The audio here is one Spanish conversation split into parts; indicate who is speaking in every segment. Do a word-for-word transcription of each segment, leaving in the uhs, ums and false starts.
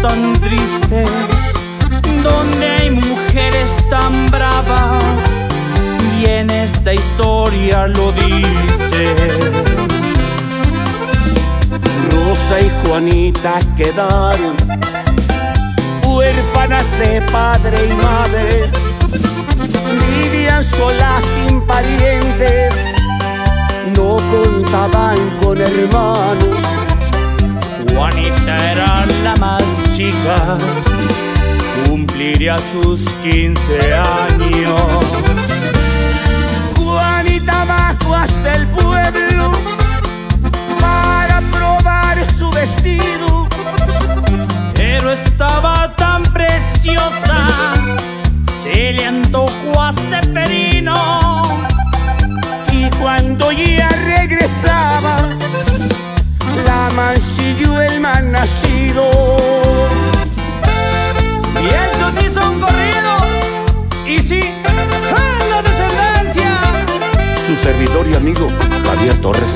Speaker 1: tan tristes, donde hay mujeres tan bravas, y en esta historia lo dice.
Speaker 2: Rosa y Juanita quedaron huérfanas de padre y madre, vivían solas sin parientes, no contaban con hermanos.
Speaker 1: Juanita era la más chica, cumpliría sus quince años.
Speaker 2: Juanita bajó hasta el pueblo para probar su vestido,
Speaker 1: pero estaba tan preciosa, se le antojó a Ceferino.
Speaker 2: Y cuando ya regresaba, la mancilló el mal nacido.
Speaker 1: Y estos sí son corridos, y sí, ¡ah, la descendencia!
Speaker 2: Su servidor y amigo, Javier Torres.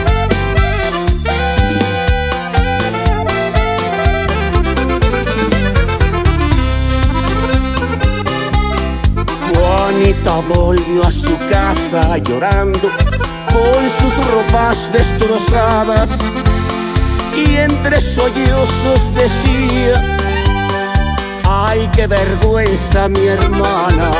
Speaker 2: Juanita volvió a su casa llorando, con sus ropas destrozadas, y entre sollozos decía: ay, qué vergüenza mi hermana.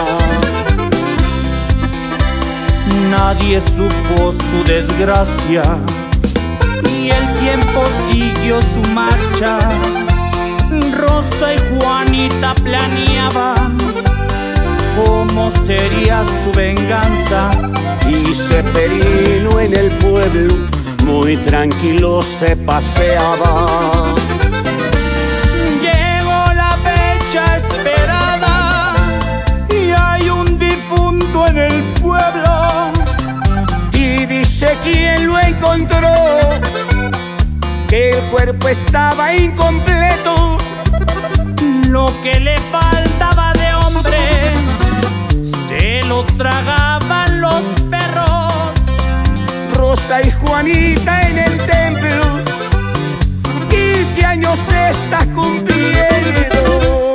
Speaker 1: Nadie supo su desgracia, y el tiempo siguió su marcha. Rosa y Juanita planeaban cómo sería su venganza.
Speaker 2: Y Ceferino en el pueblo muy tranquilo se paseaba.
Speaker 1: Llegó la fecha esperada y hay un difunto en el pueblo.
Speaker 2: Y dice quien lo encontró que el cuerpo estaba incompleto.
Speaker 1: Lo que le faltaba de hombre se lo tragaban los perros.
Speaker 2: Rosa y Juanita en el templo, quince años se está cumpliendo.